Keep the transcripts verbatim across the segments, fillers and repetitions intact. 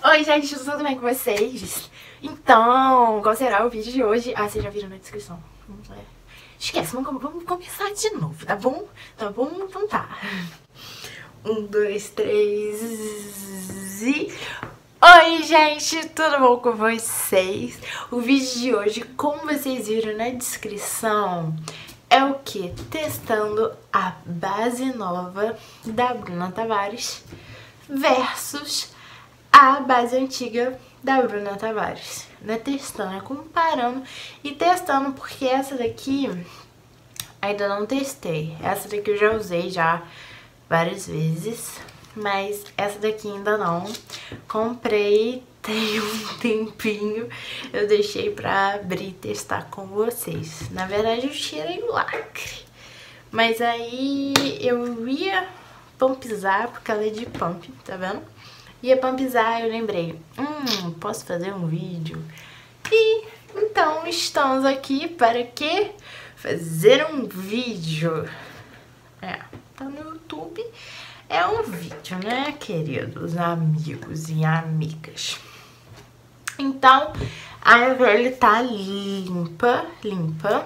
Oi gente, tudo bem com vocês? Então, qual será o vídeo de hoje? Ah, vocês já viram na descrição. Esquece, vamos, vamos começar de novo, tá bom? Tá bom? Então tá. Um, dois, três e... Oi gente, tudo bom com vocês? O vídeo de hoje, como vocês viram na descrição, é o que? Testando a base nova da Bruna Tavares versus a base antiga da Bruna Tavares. Não é testando, é comparando e testando, porque essa daqui ainda não testei. Essa daqui eu já usei já várias vezes, mas essa daqui ainda não. Comprei tem um tempinho, eu deixei pra abrir e testar com vocês. Na verdade eu tirei o lacre, mas aí eu ia pumpizar, porque ela é de pump, tá vendo? Ia pumpizar, eu lembrei, hum, posso fazer um vídeo? E então estamos aqui para quê? Fazer um vídeo. É, tá no YouTube. É um vídeo, né, queridos amigos e amigas? Então, a pele tá limpa, limpa.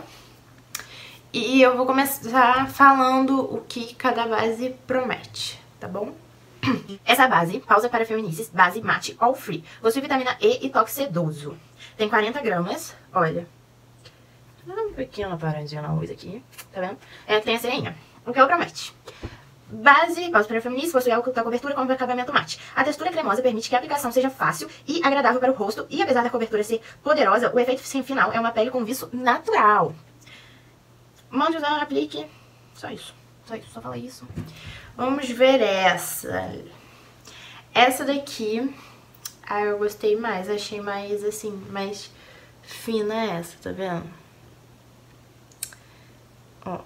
E eu vou começar falando o que cada base promete, tá bom? Essa base, pausa para femininices, base mate all free. Possui vitamina E e toque sedoso. Tem quarenta gramas, olha. Um pequeno paradinho na luz aqui, tá vendo? É, tem a sereinha. O que ela promete? Base, pausa para femininices, possui alta cobertura com acabamento mate. A textura cremosa permite que a aplicação seja fácil e agradável para o rosto. E apesar da cobertura ser poderosa, o efeito final é uma pele com viço natural. Mão de usar, aplique. Só isso. Só isso, só falar isso. Vamos ver essa. Essa daqui, ah, eu gostei mais. Achei mais, assim, mais fina essa, tá vendo? Ó.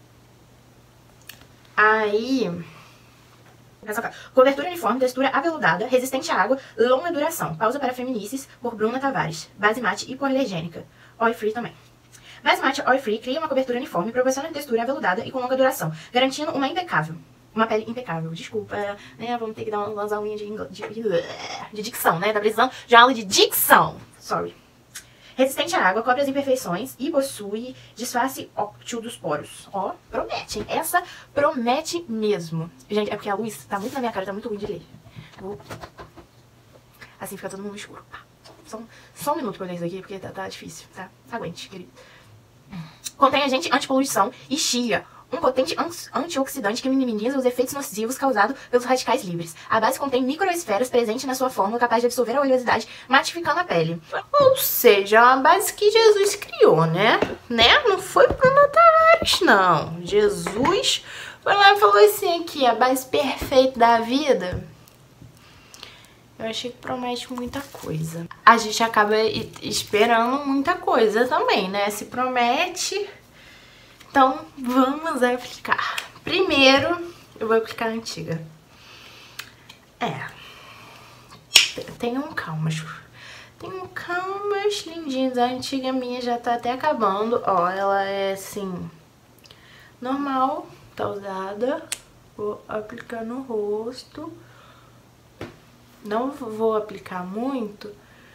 Aí... Cobertura uniforme, textura aveludada, resistente à água, longa duração. Pausa para femininices, por Bruna Tavares. Base mate hipoalergênica. Oil free também. Base mate Oil Free cria uma cobertura uniforme, proporciona textura aveludada e com longa duração, garantindo uma impecável. Uma pele impecável. Desculpa, né? Vamos ter que dar umas aulinhas de, de, de dicção, né? Tá precisando de aula de dicção. Sorry. Resistente à água, cobre as imperfeições e possui disfarce óptico dos poros. Ó, promete, hein? Essa promete mesmo. Gente, é porque a luz tá muito na minha cara, tá muito ruim de ler. Vou... Assim fica todo mundo escuro. Só, só um minuto pra eu ler isso aqui, porque tá, tá difícil, tá? Aguente, querido. Contém agente antipoluição e chia, um potente antioxidante que minimiza os efeitos nocivos causados pelos radicais livres. A base contém microesferas presentes na sua fórmula, capaz de absorver a oleosidade, matificando a pele. Ou seja, é uma base que Jesus criou, né? Né? Não foi Bruna Tavares, não. Jesus foi lá e falou assim aqui, a base perfeita da vida. Eu achei que promete muita coisa. A gente acaba esperando muita coisa também, né? Se promete, então vamos aplicar. Primeiro, eu vou aplicar a antiga. É. Tenham calmas. Tenham calmas, lindinhas. A antiga minha já tá até acabando. Ó, ela é assim, normal, tá usada. Vou aplicar no rosto. Não vou aplicar muito,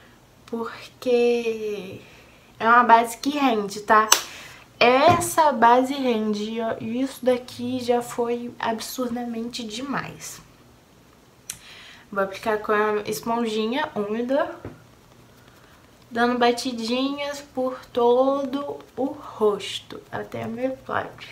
porque é uma base que rende, tá? Essa base rende, e isso daqui já foi absurdamente demais. Vou aplicar com a esponjinha úmida, dando batidinhas por todo o rosto, até a metade.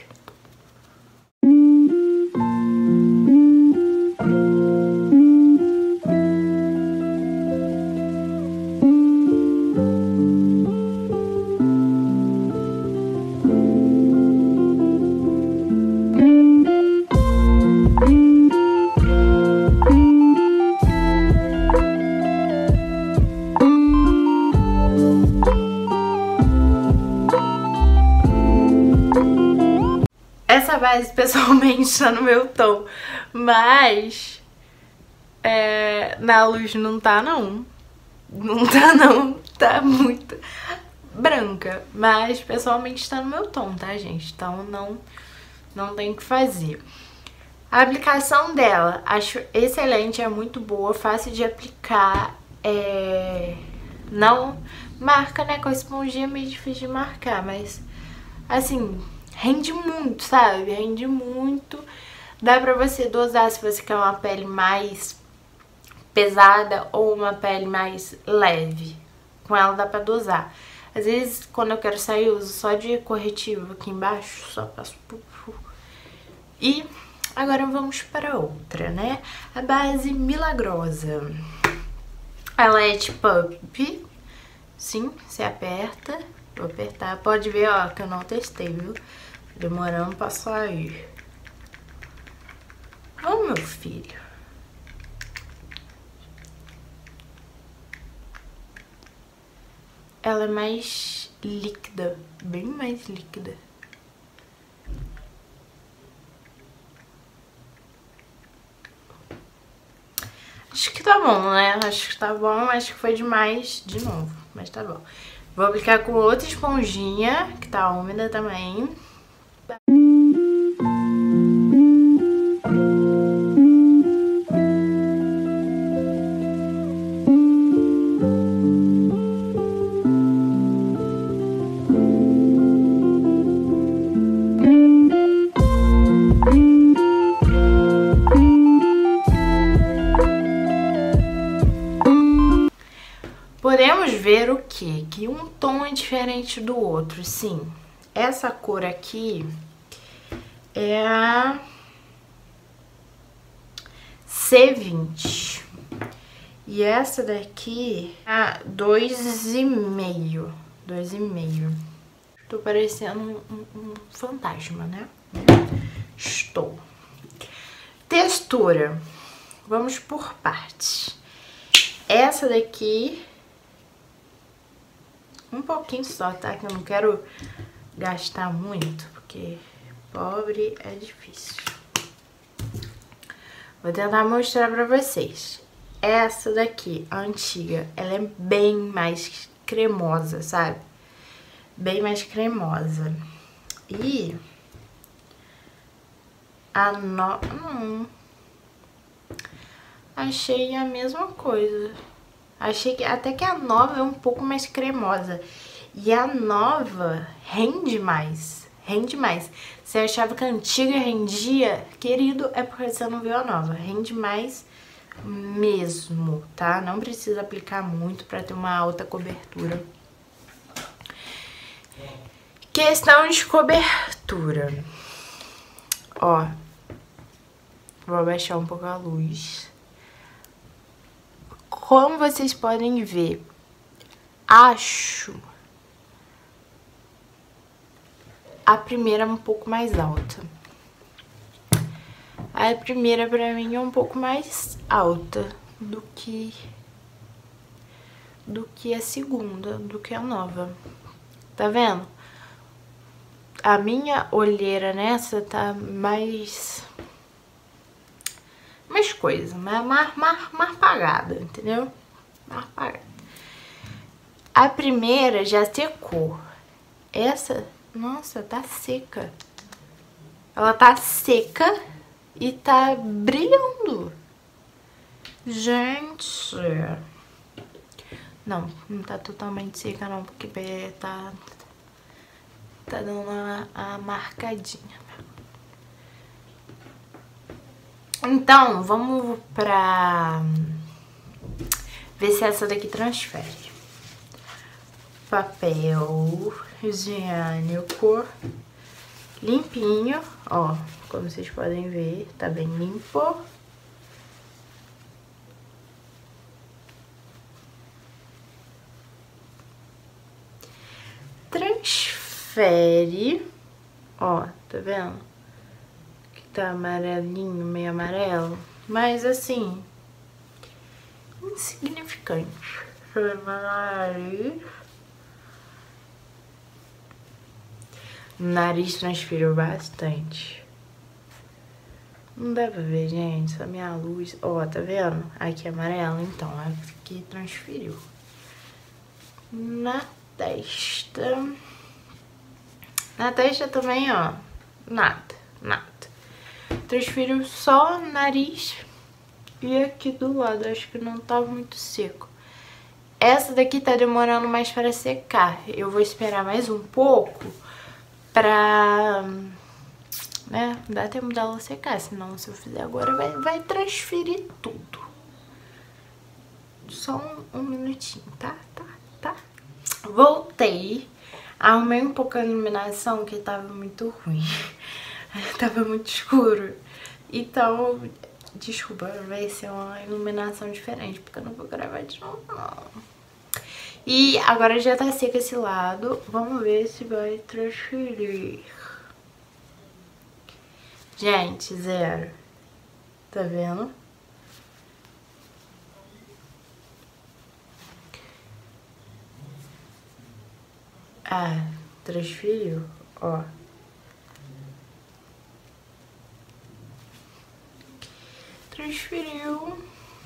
Essa base pessoalmente tá no meu tom, mas é, na luz não tá não, não tá não, tá muito branca, mas pessoalmente tá no meu tom, tá gente? Então não, não tem o que fazer. A aplicação dela, acho excelente, é muito boa, fácil de aplicar é, não marca, né? Com a esponjinha é meio difícil de marcar, mas assim, rende muito, sabe? Rende muito. Dá pra você dosar se você quer uma pele mais pesada ou uma pele mais leve. Com ela dá pra dosar. Às vezes, quando eu quero sair, eu uso só de corretivo aqui embaixo, só passo... E agora vamos para outra, né? A base Milagrosa. Ela é de pump. Sim, você aperta. Vou apertar. Pode ver, ó, que eu não testei, viu? Demorando pra sair. Ô, meu filho. Ela é mais líquida, bem mais líquida. Acho que tá bom, né? Acho que tá bom, acho que foi demais de novo, mas tá bom. Vou aplicar com outra esponjinha, que tá úmida também. Podemos ver o quê? Que um tom é diferente do outro, sim. Essa cor aqui é a C vinte. E essa daqui é a dois e meio. dois e meio. Tô parecendo um, um, um fantasma, né? Estou. Textura. Vamos por partes. Essa daqui... um pouquinho só, tá? Que eu não quero gastar muito, porque pobre é difícil. Vou tentar mostrar pra vocês. Essa daqui, a antiga, ela é bem mais cremosa, sabe? Bem mais cremosa. E a no... Hum, achei a mesma coisa. Achei que até que a nova é um pouco mais cremosa. E a nova rende mais. Rende mais. Você achava que a antiga rendia, querido, é porque você não viu a nova. Rende mais mesmo, tá? Não precisa aplicar muito pra ter uma alta cobertura. Questão de cobertura. Ó. Vou abaixar um pouco a luz. Como vocês podem ver, acho a primeira um pouco mais alta. A primeira pra mim é um pouco mais alta do que do que a segunda, do que a nova. Tá vendo? A minha olheira nessa tá mais... mais coisa, mais, mais, mais, mais apagada, entendeu? Mais apagada. A primeira já secou. Essa, nossa, tá seca. Ela tá seca e tá brilhando. Gente. Não, não tá totalmente seca não, porque tá, tá dando uma, uma marcadinha. Então, vamos pra ver se essa daqui transfere. Papel higiênico limpinho, ó, como vocês podem ver, tá bem limpo. Transfere, ó, tá vendo? Que tá amarelinho, meio amarelo, mas assim, insignificante. Nariz. Nariz transferiu bastante. Não dá pra ver, gente, só minha luz. Ó, tá vendo? Aqui é amarelo, então, aqui transferiu. Na testa. Na testa também, ó, nada, nada. Transferiu só nariz e aqui do lado, acho que não tá muito seco. essa daqui tá demorando mais para secar. Eu vou esperar mais um pouco pra, né, dá tempo dela secar. Senão, se eu fizer agora, vai, vai transferir tudo. Só um, um minutinho, tá? Tá, tá. Voltei. Arrumei um pouco a iluminação, que tava muito ruim. Tava muito escuro. Então, desculpa, vai ser uma iluminação diferente, porque eu não vou gravar de novo, não. E agora já tá seco esse lado. Vamos ver se vai transferir. Gente, zero. Tá vendo? Ah, transferiu, ó. Transferiu.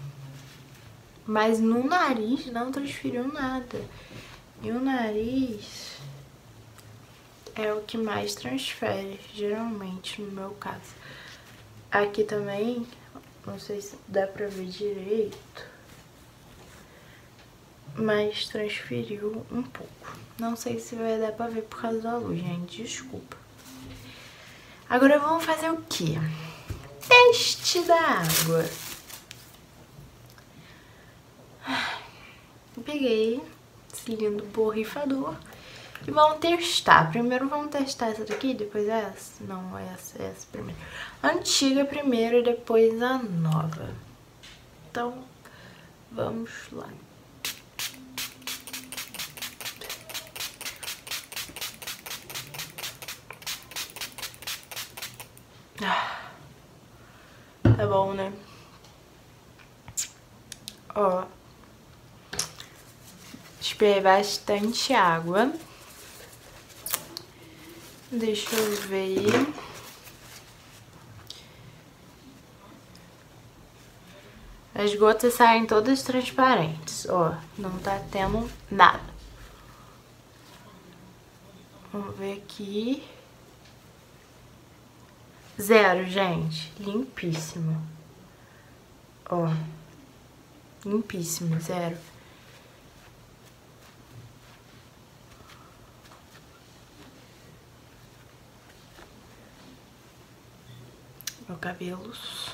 Mas no nariz não transferiu nada. E o nariz é o que mais transfere, geralmente, no meu caso. Aqui também, não sei se dá pra ver direito, mas transferiu um pouco. Não sei se vai dar pra ver por causa da luz, gente, desculpa. Agora vamos fazer o quê? Teste da água. Peguei esse lindo borrifador e vamos testar. Primeiro vamos testar essa daqui, depois essa. Não, essa, essa primeiro. A antiga primeiro e depois a nova. Então, vamos lá. Tá bom, né? Ó. Esperei bastante água. Deixa eu ver. As gotas saem todas transparentes, ó. Não tá tendo nada. Vamos ver aqui. Zero, gente. Limpíssimo. Ó. Limpíssimo, zero. Meu cabelo.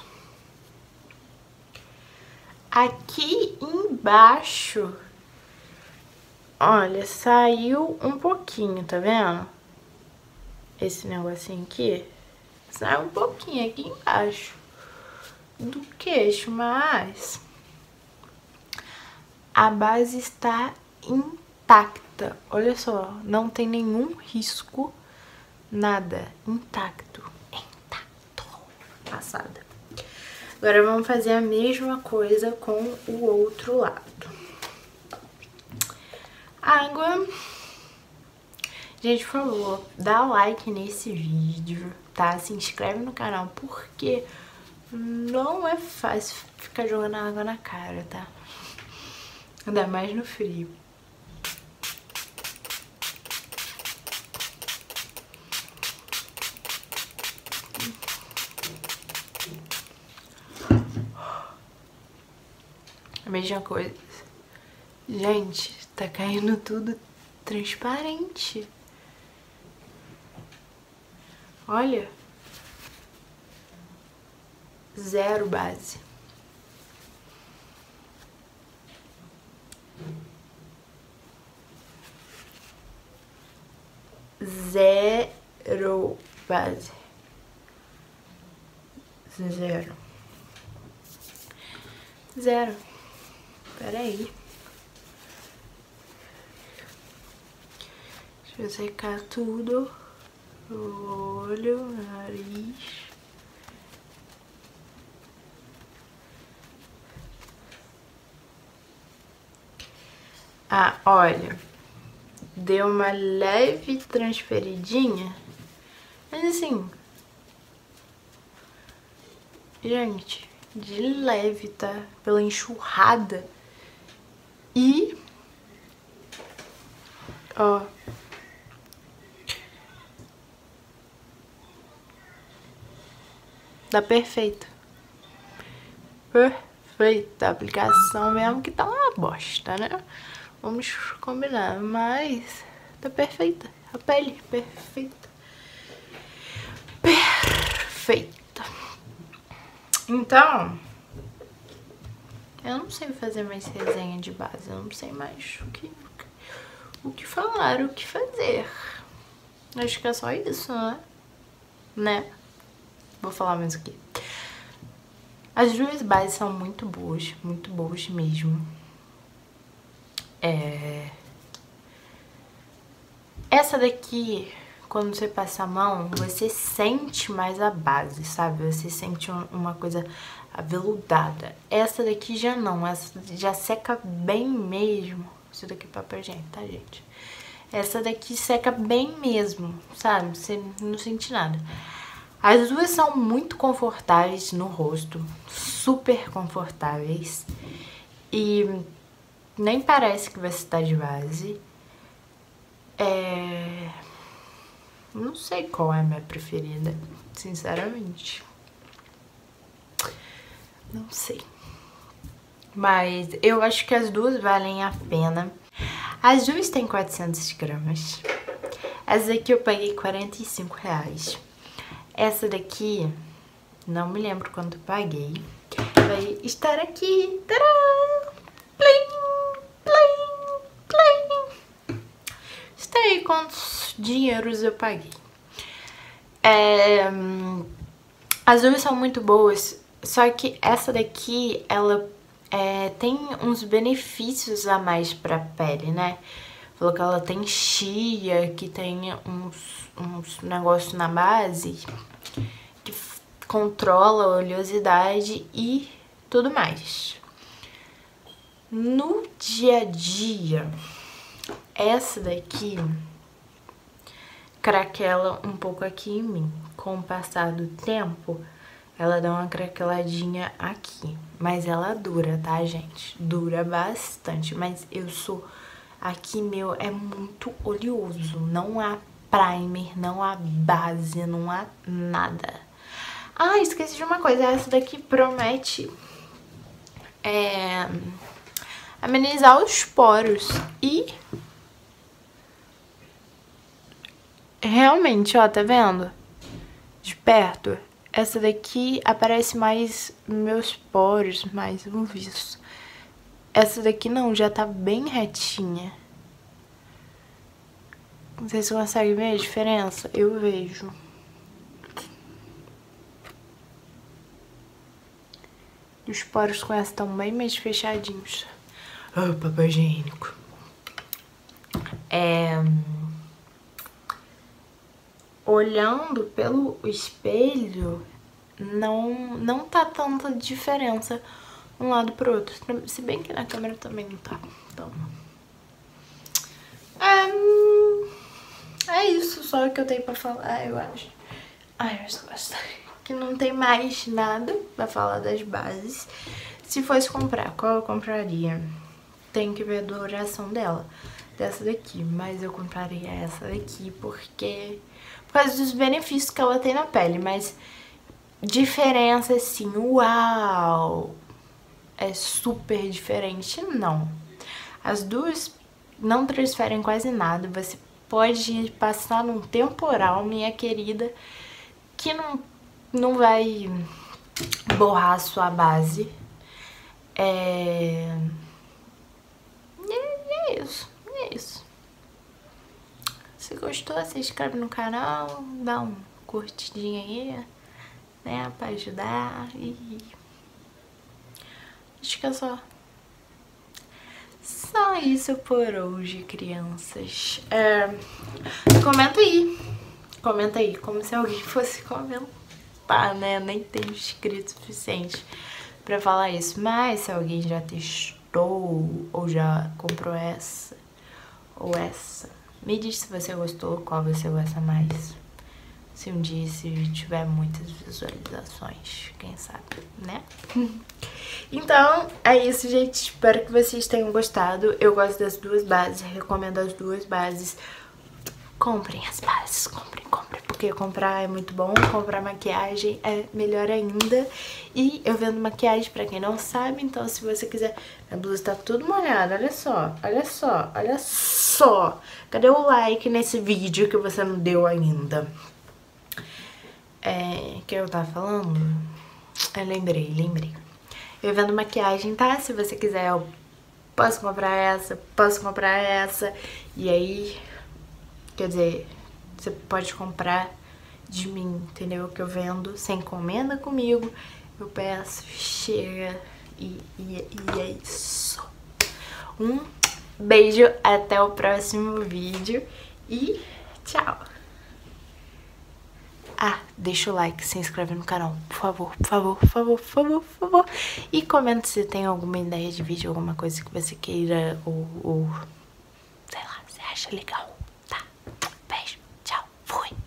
Aqui embaixo, olha, saiu um pouquinho, tá vendo? Esse negocinho aqui, saiu um pouquinho aqui embaixo do queixo, mas a base está intacta. Olha só, não tem nenhum risco, nada, intacto. Passada. Agora vamos fazer a mesma coisa com o outro lado. Água. Gente, por favor, dá like nesse vídeo, tá? Se inscreve no canal, porque não é fácil ficar jogando água na cara, tá? Ainda mais no frio. A mesma coisa. Gente, tá caindo tudo transparente. Olha. Zero base. Zero base. Zero. Zero. Pera aí. Deixa eu secar tudo. O olho, o nariz. Ah, olha. Deu uma leve transferidinha. Mas assim... Gente, de leve, tá? Pela enxurrada. E... Ó. Tá perfeito. perfeita. A aplicação mesmo que tá uma bosta, né? Vamos combinar, mas tá perfeita. A pele perfeita. Perfeita. Então, eu não sei fazer mais resenha de base. Eu não sei mais o que, o que falar, o que fazer. Acho que é só isso, né? Né? Vou falar mais aqui. As duas bases são muito boas, muito boas mesmo. É... Essa daqui, quando você passa a mão, você sente mais a base, sabe? Você sente uma coisa aveludada. Essa daqui já não, essa já seca bem mesmo. Isso daqui é papel higiênico, tá, gente? Essa daqui seca bem mesmo, sabe? Você não sente nada. As duas são muito confortáveis no rosto, super confortáveis. E nem parece que você tá de base. É... Não sei qual é a minha preferida, sinceramente. Não sei. Mas eu acho que as duas valem a pena. As duas têm quatrocentas gramas. Essa daqui eu paguei quarenta e cinco reais. Essa daqui, não me lembro quanto eu paguei. Vai estar aqui. Tcharam! Plim, plim, plim. Está aí quantos dinheiros eu paguei. É, as duas são muito boas, só que essa daqui, ela é, tem uns benefícios a mais pra pele, né? Falou que ela tem chia, que tem uns, uns negócios na base que controla a oleosidade e tudo mais. No dia a dia, essa daqui craquela um pouco aqui em mim. Com o passar do tempo, ela dá uma craqueladinha aqui. Mas ela dura, tá, gente? Dura bastante. Mas eu sou... Aqui, meu, é muito oleoso. Não há primer, não há base, não há nada. Ah, esqueci de uma coisa. Essa daqui promete é, amenizar os poros. E realmente, ó, tá vendo? De perto. Essa daqui aparece mais meus poros, mais um viço. Essa daqui não, já tá bem retinha. Não sei se você consegue ver a diferença. Eu vejo. Os poros com essa estão bem mais fechadinhos. Ah, oh, papel higiênico. É... Olhando pelo espelho, não, não tá tanta diferença um lado pro outro. Se bem que na câmera também não tá. Então... É, é isso só que eu tenho pra falar, eu acho. Ai, eu estou gostando. Que não tem mais nada pra falar das bases. Se fosse comprar, qual eu compraria? Tem que ver a duração dela. Dessa daqui. Mas eu compraria essa daqui porque... Por causa dos benefícios que ela tem na pele. Mas diferença assim, uau! É super diferente, não. As duas não transferem quase nada. Você pode passar num temporal, minha querida, que não, não vai borrar a sua base. É... E é isso, é isso. Se gostou, se inscreve no canal, dá um curtidinho aí, né, pra ajudar e... Acho que é só... Só isso por hoje, crianças. É... Comenta aí. Comenta aí, como se alguém fosse comentar, né? Nem tenho inscrito o suficiente pra falar isso. Mas se alguém já testou ou já comprou essa ou essa, me diz se você gostou, qual você gosta mais. Se um dia esse vídeo tiver muitas visualizações, quem sabe, né? Então, é isso, gente. Espero que vocês tenham gostado. Eu gosto das duas bases, recomendo as duas bases. Comprem as bases, comprem, comprem. porque comprar é muito bom, comprar maquiagem é melhor ainda. E eu vendo maquiagem, pra quem não sabe, então se você quiser... A blusa tá tudo molhada, olha só, olha só, olha só. Cadê o like nesse vídeo que você não deu ainda? É... O que eu tava falando? Eu lembrei, lembrei. Eu vendo maquiagem, tá? Se você quiser, eu posso comprar essa, posso comprar essa. E aí, quer dizer, você pode comprar de mim, entendeu? Que eu vendo, você encomenda comigo, eu peço, chega e, e, e é isso. Um beijo, até o próximo vídeo e tchau! Ah, deixa o like, se inscreve no canal, por favor, por favor, por favor, por favor, por favor. E comenta se tem alguma ideia de vídeo, alguma coisa que você queira ou, ou sei lá, você acha legal, tá? Beijo, tchau, fui!